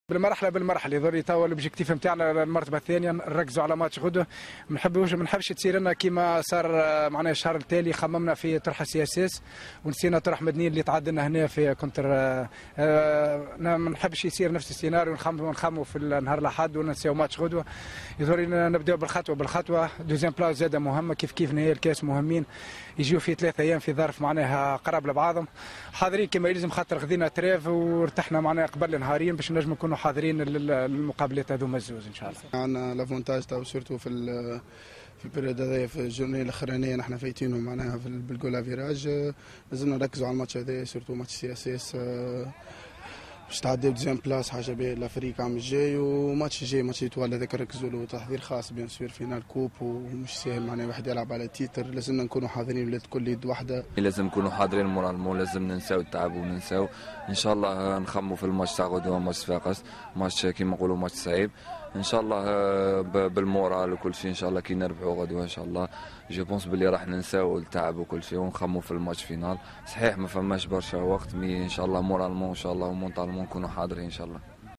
بالمرحله يظهر لي توا الاوبجيكتيف نتاعنا المرتبه الثانيه نركزوا على ماتش غدوه. ما نحبش تصير لنا كيما صار معناها الشهر التالي. خممنا في طرح CSS ونسينا طرح مدنيين اللي تعدلنا هنا في كونتر. ما نحبش يصير نفس السيناريو ونخموا في النهار الاحد ونسيو ماتش غدوه. يظهر لنا نبداو بالخطوه. دوزيام بلاس زاده مهمه كيف نهاية الكاس مهمين يجيو في 3 ايام في ظرف معناها قراب لبعضهم. حاضرين كما يلزم خاطر غدينا تريف ورتحنا معناها قبل نهارين باش نجم نكونوا حاضرين للمقابلات هذوما الزوز ان شاء الله. عندنا لافونتاج تاع سورتو في البريود هذايا في الجورني الاخرانيه نحن فايتينهم معناها بالجول افيراج. لازمنا نركزوا على الماتش هذايا سورتو ماتش CSS باش تعدي دوزيام بلاس حاجه باهيه لافريقيا عام الجاي. وماتش الجاي ماتش ايطوال هذاك نركزوا له تحضير خاص بيان سور فينال كوب ومش ساهل معناها واحد يلعب على تيتر. لازمنا نكونوا حاضرين ولاد كل يد واحده. لازم نكونوا حاضرين مورالمون. لازم ننساو التعب وننساو ان شاء الله نخموا في الماتش تاع غدوه ماتش صفاقس ماتش كيما نقولوا ماتش صعيب ان شاء الله بالمورال وكل شيء. ان شاء الله كي نربحوا غدوه ان شاء الله جو بونس بلي راح ننساو التعب وكل شيء ونخموا في الماتش فينال. صحيح ما فماش برشا وقت مي ان شاء الله مورالمون ان شاء الله ومونطالمون نكونوا حاضرين ان شاء الله.